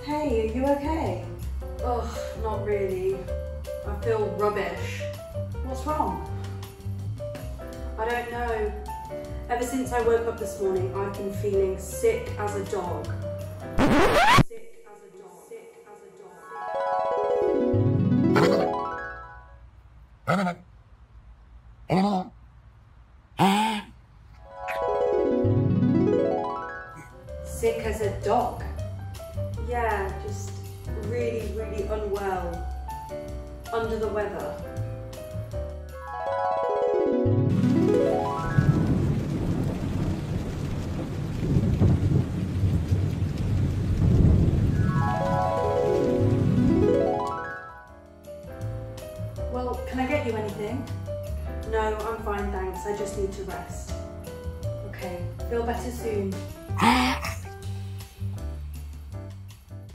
Hey, are you okay? Ugh, not really. I feel rubbish. What's wrong? I don't know. Ever since I woke up this morning, I've been feeling sick as a dog. Sick as a dog. Sick as a dog. Sick as a dog? Yeah, just really, really unwell. Under the weather. Well, can I get you anything? No, I'm fine, thanks. I just need to rest. Okay, feel better soon.